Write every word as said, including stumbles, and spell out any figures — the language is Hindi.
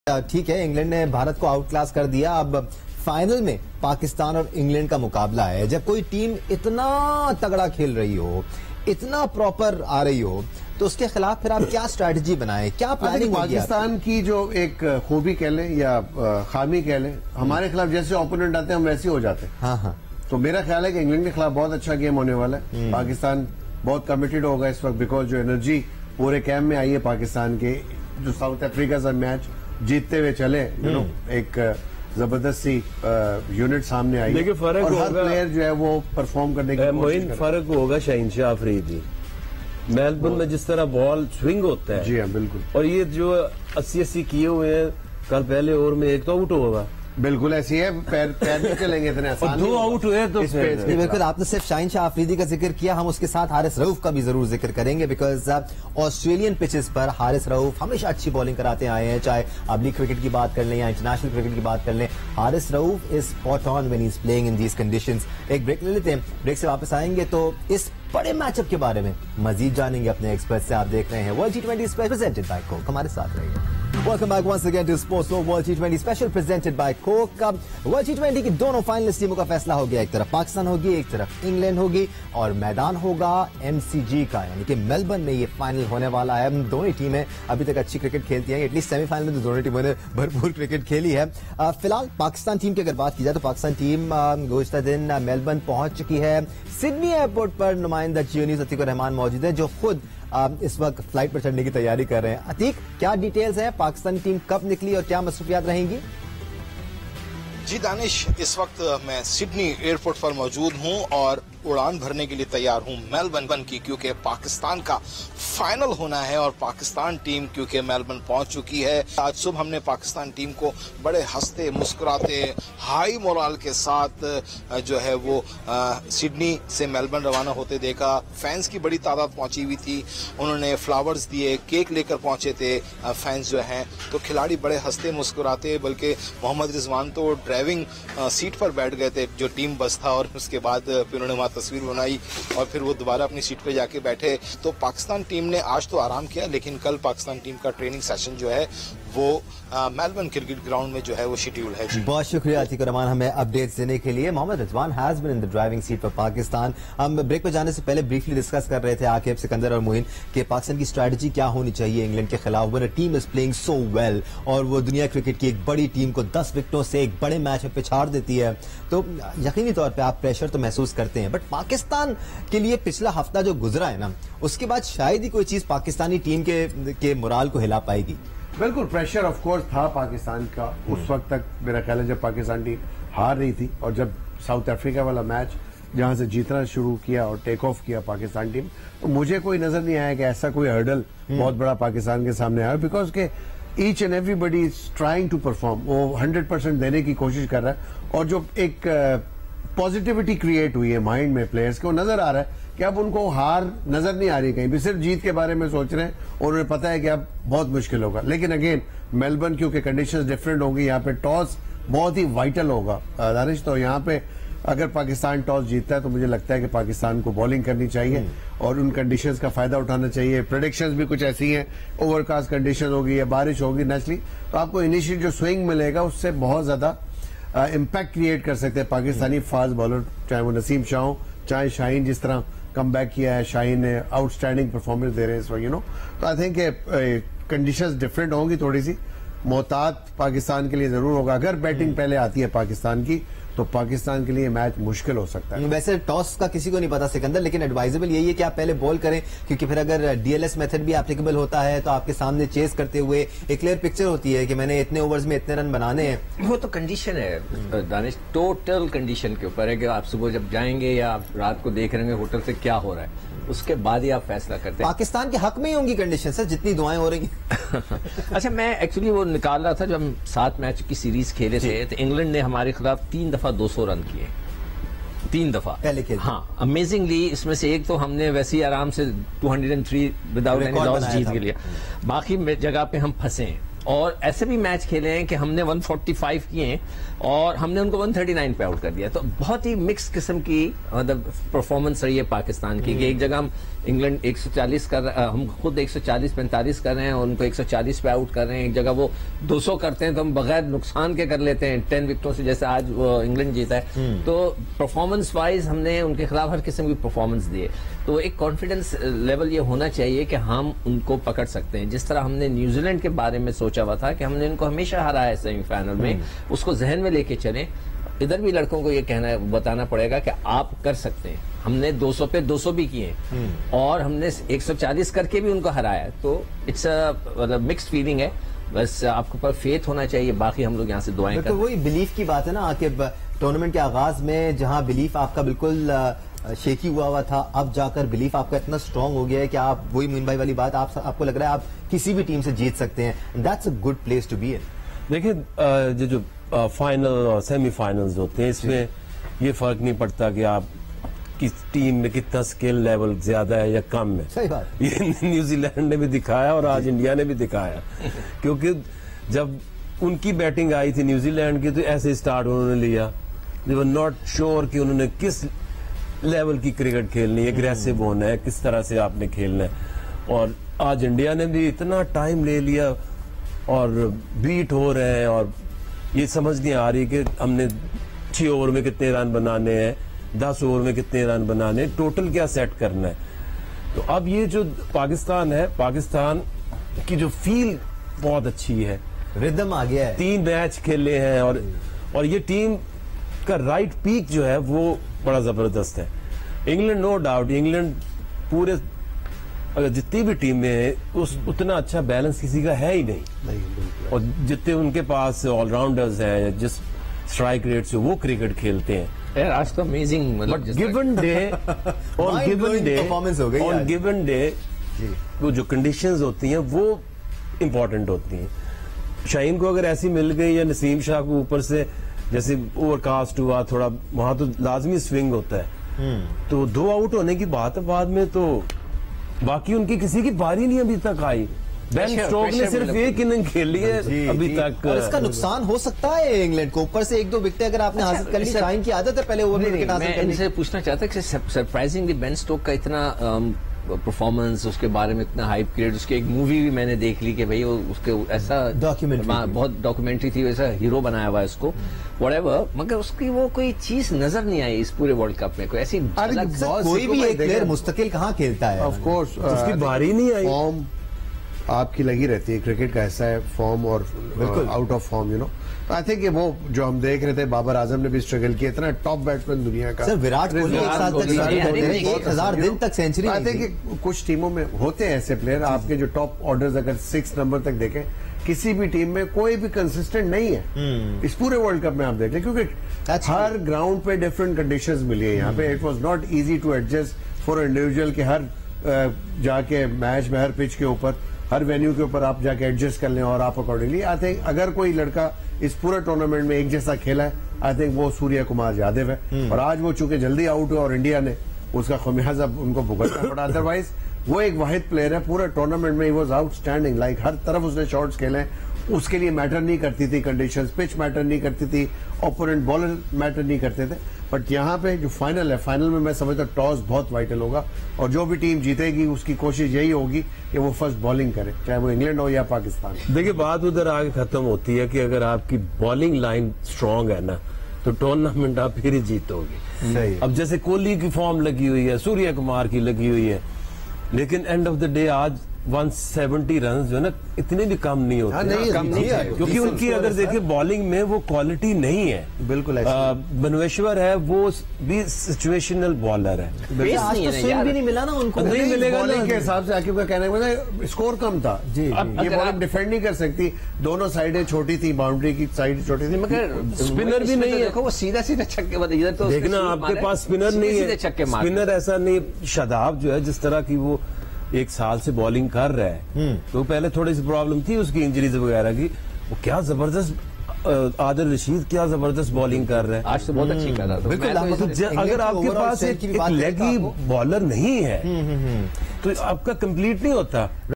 ठीक है, इंग्लैंड ने भारत को आउट क्लास कर दिया। अब फाइनल में पाकिस्तान और इंग्लैंड का मुकाबला है। जब कोई टीम इतना तगड़ा खेल रही हो, इतना प्रॉपर आ रही हो, तो उसके खिलाफ फिर आप क्या स्ट्रैटेजी बनाए, क्या प्लानिंग? पाकिस्तान की जो एक खूबी कह लें या खामी कह लें, हमारे खिलाफ जैसे ओपोनेंट आते हैं हम वैसे हो जाते हैं। हाँ हाँ। तो मेरा ख्याल है कि इंग्लैंड के खिलाफ बहुत अच्छा गेम होने वाला है। पाकिस्तान बहुत कमिटेड होगा इस वक्त, बिकॉज जो एनर्जी पूरे कैंप में आई है पाकिस्तान के, जो साउथ अफ्रीका से मैच जीतते हुए चले, यू नो एक जबरदस्त सी यूनिट सामने आई है और हर प्लेयर जो है वो परफॉर्म करने की कोशिश कर रहा है। फर्क होगा शहनशाह अफरीदी मेलबर्न में जिस तरह बॉल स्विंग होता है। जी हाँ, बिल्कुल। और ये जो अस्सी अस्सी किए हुए हैं, कल पहले ओवर में एक तो आउट होगा। बिल्कुल ऐसी है, पैर पैर नहीं चलेंगे इतने आसान। दो आउट हुए तो बिल्कुल। आपने सिर्फ शहनशाह अफरीदी का जिक्र किया, हम उसके साथ हारिस रऊफ का भी जरूर जिक्र करेंगे, बिकॉज ऑस्ट्रेलियन पिचेस पर हारिस रऊफ हमेशा अच्छी बॉलिंग कराते आए हैं। चाहे आप लीग क्रिकेट की बात कर लें या इंटरनेशनल क्रिकेट की बात कर लें, Haris Rauf is spot on when he is playing in these conditions. एक ब्रेक ले लेते हैं, ब्रेक से वापस आएंगे तो इस बड़े मैचअप के बारे में मजीद जानेंगे अपने एक्सपर्ट से। आप देख रहे हैं world T twenty special presented by Coke, हमारे साथ रहिए। Welcome back once again to Sports Law World T twenty Special presented by Coke। World T twenty की दोनों फाइनलिस्ट टीमों का फैसला हो गया। एक तरफ पाकिस्तान होगी, एक तरफ इंग्लैंड होगी और मैदान होगा एमसीजी का, यानी कि मेलबर्न में ये फाइनल होने वाला है। दोनों टीमें अभी तक अच्छी क्रिकेट खेलती हैं, एटलीस्ट सेमीफाइनल में तो दोनों टीमों ने भरपूर क्रिकेट खेली है। फिलहाल पाकिस्तान टीम की अगर बात की जाए तो पाकिस्तान टीम गुज़िश्ता दिन मेलबर्न पहुंच चुकी है। सिडनी एयरपोर्ट पर नुमाइंदा जियोनी अतीक रहमान मौजूद है, जो खुद इस वक्त फ्लाइट पर चढ़ने की तैयारी कर रहे हैं। अतीक, क्या डिटेल्स हैं? पाकिस्तानी टीम कब निकली और क्या मसरूफियात रहेंगी? जी दानिश, इस वक्त मैं सिडनी एयरपोर्ट पर मौजूद हूं और उड़ान भरने के लिए तैयार हूं मेलबर्न की, क्योंकि पाकिस्तान का फाइनल होना है और पाकिस्तान टीम क्योंकि मेलबर्न पहुंच चुकी है। आज सुबह हमने पाकिस्तान टीम को बड़े हंसते मुस्कुराते हाई मोराल के साथ जो है वो सिडनी से मेलबर्न रवाना होते देखा। फैंस की बड़ी तादाद पहुंची हुई थी, उन्होंने फ्लावर्स दिए, केक लेकर पहुंचे थे फैंस जो हैं। तो खिलाड़ी बड़े हंसते मुस्कुराते, बल्कि मोहम्मद रिजवान तो ड्राइविंग सीट पर बैठ गए थे जो टीम बस था, और उसके बाद फिर उन्होंने तस्वीर बनाई और फिर वो दोबारा अपनी सीट पे जाके बैठे। तो पाकिस्तान टीम ने आज तो आराम किया, लेकिन कल पाकिस्तान टीम का ट्रेनिंग सेशन जो है वो मेलबर्न क्रिकेट ग्राउंड में जो है वो शेड्यूल है। जी बहुत शुक्रिया अतीक रहमान हमें अपडेट्स देने के लिए। Mohammad Rizwan has been in the driving seat for Pakistan. हम ब्रेक पर जाने से पहले ब्रीफली डिस्कस कर रहे थे आकिब, सिकंदर और मोइन कि पाकिस्तान की स्ट्रैटेजी क्या होनी चाहिए इंग्लैंड के खिलाफ। When a team is playing so well और वो दुनिया क्रिकेट की एक बड़ी टीम को दस विकेटों से एक बड़े मैच में पिछाड़ देती है, तो यकीनी तौर पर आप प्रेशर तो महसूस करते हैं। बट पाकिस्तान के लिए पिछला हफ्ता जो गुजरा है ना, उसके बाद शायद ही कोई चीज पाकिस्तानी टीम के, के मोराल को हिला पाएगी। बिल्कुल, प्रेशर ऑफ कोर्स था पाकिस्तान का उस वक्त तक, मेरा ख्याल है जब पाकिस्तान टीम हार रही थी, और जब साउथ अफ्रीका वाला मैच जहां से जीतना शुरू किया और टेक ऑफ किया पाकिस्तान टीम, तो मुझे कोई नजर नहीं आया कि ऐसा कोई हर्डल बहुत बड़ा पाकिस्तान के सामने आया, बिकॉज के each and everybody is trying to perform. वो हंड्रेड परसेंट देने की कोशिश कर रहा है और जो एक पॉजिटिविटी क्रिएट हुई है माइंड में प्लेयर्स के, वो नजर आ रहा है कि अब उनको हार नजर नहीं आ रही कहीं भी, सिर्फ जीत के बारे में सोच रहे हैं और उन्हें पता है कि अब बहुत मुश्किल होगा। लेकिन अगेन मेलबर्न क्योंकि कंडीशंस डिफरेंट होंगी, यहाँ पे टॉस बहुत ही वाइटल होगा दानिश। तो यहाँ पे अगर पाकिस्तान टॉस जीतता है तो मुझे लगता है कि पाकिस्तान को बॉलिंग करनी चाहिए और उन कंडीशंस का फायदा उठाना चाहिए। प्रेडिक्शंस भी कुछ ऐसी हैं, ओवरकास्ट कंडीशन होगी या बारिश होगी नेचुरली, तो आपको इनिशियल जो स्विंग मिलेगा उससे बहुत ज्यादा इम्पैक्ट क्रिएट कर सकते हैं पाकिस्तानी फास्ट बॉलर, चाहे वो नसीम शाह हो, चाहे शाहीन जिस तरह कम बैक किया है। शाहीन ने आउटस्टैंडिंग परफॉर्मेंस दे रहे हैं इस वक्त, यू नो। तो आई थिंक कंडीशंस डिफरेंट होंगी थोड़ी सी, मोहतात पाकिस्तान के लिए जरूर होगा। अगर बैटिंग पहले आती है पाकिस्तान की तो पाकिस्तान के लिए मैच मुश्किल हो सकता है। वैसे टॉस का किसी को नहीं पता सिकंदर, लेकिन एडवाइजेबल यही है कि आप पहले बॉल करें, क्योंकि फिर अगर डीएलएस मेथड भी एप्लीकेबल होता है तो आपके सामने चेस करते हुए एक क्लियर पिक्चर होती है कि मैंने इतने ओवर्स में इतने रन बनाने हैं। वो तो कंडीशन है दानिश, टोटल कंडीशन के ऊपर है कि आप सुबह जब जाएंगे या आप रात को देख रहे हैं होटल से क्या हो रहा है, उसके बाद ही आप फैसला करते हैं। पाकिस्तान के हक में ही होंगी कंडीशन सर, जितनी दुआएं हो रही अच्छा, मैं एक्चुअली वो निकाल रहा था जब हम सात मैच की सीरीज खेले थे तो इंग्लैंड ने हमारे खिलाफ तीन दफा दो सौ रन किए, तीन दफा पहले खेल। हाँ, अमेजिंगली इसमें से एक तो हमने वैसे ही आराम से दो सौ तीन विदाउट एनी लॉस जीत के लिया, बाकी जगह पे हम फंसे हैं। और ऐसे भी मैच खेले हैं कि हमने एक सौ पैंतालीस किए हैं और हमने उनको एक सौ उनतालीस पे आउट कर दिया। तो बहुत ही मिक्स किस्म की मतलब परफॉर्मेंस रही है पाकिस्तान की कि एक जगह हम इंग्लैंड एक सौ चालीस कर हम खुद एक सौ चालीस पैंतालीस कर रहे हैं और उनको एक सौ चालीस पे आउट कर रहे हैं, एक जगह वो दो सौ करते हैं तो हम बगैर नुकसान के कर लेते हैं टेन विकेटों से, जैसे आज इंग्लैंड जीता है। तो परफॉर्मेंस वाइज हमने उनके खिलाफ हर किस्म की परफॉर्मेंस दी है। तो एक कॉन्फिडेंस लेवल ये होना चाहिए कि हम उनको पकड़ सकते हैं। जिस तरह हमने न्यूजीलैंड के बारे में सोचा हुआ था कि हमने इनको हमेशा हराया है सेमीफाइनल में, उसको जहन में लेके चलें। इधर भी लड़कों को ये कहना बताना पड़ेगा कि आप कर सकते हैं। हमने दो सौ पे दो सौ भी किए और हमने एक सौ चालीस करके भी उनको हराया। तो इट्स अ मिक्स्ड फीलिंग है, बस आपके ऊपर फेथ होना चाहिए। बाकी हम लोग यहाँ से दुआएं तो वही बिलीफ की बात है ना कि टूर्नामेंट के आगाज में जहां बिलीफ आपका बिल्कुल शेकी हुआ हुआ था, अब जाकर बिलीफ आपका इतना स्ट्रांग हो गया है कि आप वही मीन भाई वाली बात, आप आपको लग रहा है आप किसी भी टीम से जीत सकते हैं। That's a good place to be in. देखिए जो जो फाइनल और सेमीफाइनल्स होते हैं इसमें ये फर्क नहीं पड़ता कि आप किस टीम में कितना स्किल लेवल ज्यादा है या कम है। सही बात। ये न्यूजीलैंड ने भी दिखाया और आज इंडिया ने भी दिखाया, क्योंकि जब उनकी बैटिंग आई थी न्यूजीलैंड की तो ऐसे स्टार्ट उन्होंने लिया, दे वर नॉट श्योर कि उन्होंने किस लेवल की क्रिकेट खेलनी है, एग्रेसिव होना है, किस तरह से आपने खेलना है। और आज इंडिया ने भी इतना टाइम ले लिया और बीट हो रहे हैं और ये समझ नहीं आ रही कि हमने छह ओवर में कितने रन बनाने हैं, दस ओवर में कितने रन बनाने, टोटल क्या सेट करना है। तो अब ये जो पाकिस्तान है, पाकिस्तान की जो फील बहुत अच्छी है, रिदम आ गया है। तीन मैच खेले हैं और और ये टीम का राइट पीक जो है वो बड़ा जबरदस्त है। इंग्लैंड नो डाउट, इंग्लैंड पूरे अगर जितनी भी टीमें हैं उस उतना अच्छा बैलेंस किसी का है ही नहीं, नहीं और जितने उनके पास ऑलराउंडर्स हैं जिस स्ट्राइक रेट से वो क्रिकेट खेलते हैं यार, आज तो अमेजिंग मतलब गिवन डे और गिवन डे परफॉर्मेंस हो गई और गिवन डे वो जो कंडीशंस होती हैं वो इम्पोर्टेंट होती हैं। शाहीन को अगर ऐसी मिल गई या नसीम शाह को ऊपर से जैसे ओवरकास्ट हुआ थोड़ा, वहां तो लाजमी स्विंग होता है, तो दो आउट होने की बात है बाद में, तो बाकी उनकी किसी की बारी नहीं अभी तक आई। बेन स्टोक्स ने सिर्फ एक इनिंग खेली है अभी तक। और इसका नुकसान हो सकता है इंग्लैंड को, ऊपर से एक दो विकेट अगर आपने अच्छा, हासिल कर ली। शाहीन की आदत है पहले ओवर में विकेट हासिल करने की। इनसे पूछना चाहता कि सरप्राइजिंगली बेन स्टोक का इतना परफॉर्मेंस, उसके बारे में इतना हाइप क्रिएट, उसकी एक मूवी भी मैंने देख ली कि भाई वो उसके ऐसा डॉक्यूमेंट्री, बहुत डॉक्यूमेंट्री थी, वैसा हीरो बनाया हुआ है उसको व्हाटएवर, मगर उसकी वो कोई चीज नजर नहीं आई इस पूरे वर्ल्ड कप में। कोई ऐसी कोई भी एक प्लेयर मुस्तकिल कहाँ खेलता है, ऑफ कोर्स उसकी बारी नहीं आई। फॉर्म आपकी लगी रहती है, क्रिकेट का ऐसा है फॉर्म और out of form, you know. I think वो जो हम देख रहे थे, बाबर आजम ने भी स्ट्रगल किया, इतना टॉप बैट्समैन दुनिया का। सर विराट कोहली एक साल तक एक हजार दिन तक सेंचुरी। आई थिंक कुछ टीमों में होते हैं ऐसे प्लेयर, आपके जो टॉप ऑर्डर्स अगर सिक्स नंबर तक देखें, किसी भी टीम में कोई भी कंसिस्टेंट नहीं है इस पूरे वर्ल्ड कप में आप देख लें, क्योंकि हर ग्राउंड पे डिफरेंट कंडीशंस मिली है यहाँ पे। It was not easy to adjust for individual कि हर जाके मैच में हर पिच के ऊपर हर वेन्यू के ऊपर आप जाके एडजस्ट कर लें और आप अकॉर्डिंगली। आई थिंक अगर कोई लड़का इस पूरे टूर्नामेंट में एक जैसा खेला है, आई थिंक वो सूर्य कुमार यादव है। और आज वो चूंकि जल्दी आउट हुआ और इंडिया ने उसका खमियाजा उनको भुगतना पड़ा, अदरवाइज वो एक वाहिद प्लेयर है पूरे टूर्नामेंट में। ही वाज आउटस्टैंडिंग, लाइक हर तरफ उसने शॉट्स खेले, उसके लिए मैटर नहीं करती थी कंडीशंस, पिच मैटर नहीं करती थी, ओपोनेंट बॉलर मैटर नहीं करते थे। बट यहाँ पे जो फाइनल है, फाइनल में मैं समझता हूँ टॉस बहुत वाइटल होगा और जो भी टीम जीतेगी उसकी कोशिश यही होगी कि वो फर्स्ट बॉलिंग करे, चाहे वो इंग्लैंड हो या पाकिस्तान। देखिए बात उधर आगे खत्म होती है कि अगर आपकी बॉलिंग लाइन स्ट्रांग है ना तो टूर्नामेंट आप फिर ही जीतोगे। सही। अब जैसे कोहली की फॉर्म लगी हुई है, सूर्य कुमार की लगी हुई है, लेकिन एंड ऑफ द डे आज एक सौ सत्तर रन जो है ना इतने भी कम नहीं होते। हाँ, नहीं, कम नहीं है, क्योंकि उनकी अगर देखिए बॉलिंग में वो क्वालिटी नहीं है। बिल्कुल बनवेश्वर है वो भी सिचुएशनल बॉलर है, आज तो स्विंग भी नहीं मिला ना उनको। नहीं मिलेगा बॉलिंग के हिसाब से आकिब का कहना है स्कोर कम था जी। ये बॉलिंग डिफेंड नहीं कर सकती, दोनों साइडें छोटी थी, बाउंड्री की साइड छोटी थी, मगर स्पिनर भी नहीं है। देखो वो सीधा सीधा छक्के, इधर तो देखना आपके पास स्पिनर नहीं है, स्पिनर ऐसा नहीं। शादाब जो है जिस तरह की वो एक साल से बॉलिंग कर रहा है, तो पहले थोड़ी सी प्रॉब्लम थी उसकी इंजरीज वगैरह की, वो क्या जबरदस्त आदिल रशीद क्या जबरदस्त बॉलिंग कर रहा है, आज तो बहुत अच्छी कर रहा था। बिल्कुल, तो अगर आपके पास एक लेगी बॉलर नहीं है तो आपका कंप्लीट नहीं होता।